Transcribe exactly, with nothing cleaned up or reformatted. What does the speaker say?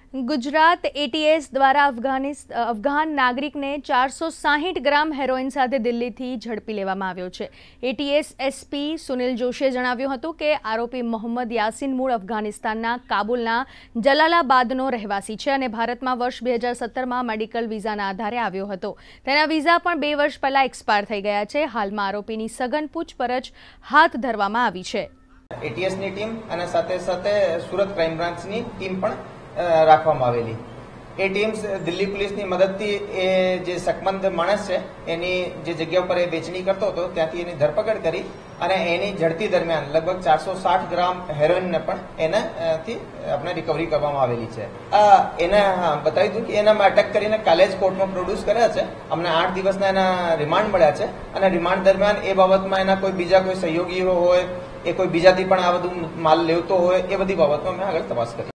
Gujarat ATS द्वारा अफगानिस्त अफगान नागरिक ने चार सौ साठ ग्राम हेरोइन साथे दिल्ली थी झड़पी लेवामां आव्यो छे। एटीएस एसपी सुनील जोशीए जणाव्युं हतुं के आरोपी मोहम्मद यासीन मूळ अफगानिस्तानना काबुलना जलालाबादनो रहेवासी छे अने भारतमां वर्ष બે હજાર સત્તરમાં मेडिकल वीजाना आधारे आव्यो हतो। तेना वीजा पण બે वर्ष पहेला एक्सपायर थई गया छे। हालमां आरोपीनी सघन पूछपरछ हाथ धरवामां आवी छे। एटीएसनी टीम अने साथे साथे सूरत क्राइम ब्रांचनी टीम पण રાખવામાં આવેલી। એ ટીમ દિલ્હી પોલીસની મદદથી એ જે શકમંદ માણસ છે એની જે જગ્યા ઉપર એ વેચણી કરતો હતો ત્યાંથી એની ધરપકડ કરી અને એની ઝડપી દરમિયાન લગભગ ચારસો સાઠ ગ્રામ હેરોઇનને પણ એનાથી આપણે રિકવરી કરવામાં આવેલી છે। એને બતાવી દઉં કે એનામાં અટક કરીને કાલે જ કોર્ટમાં પ્રોડ્યુસ કર્યા છે। અમને આઠ દિવસના એના રિમાન્ડ મળ્યા છે અને રિમાન્ડ દરમિયાન એ બાબતમાં એના કોઈ બીજા કોઈ સહયોગીઓ હોય એ કોઈ બીજાથી પણ આ બધું માલ લેવતો હોય એ બધી બાબતમાં અમે આગળ તપાસ કરી।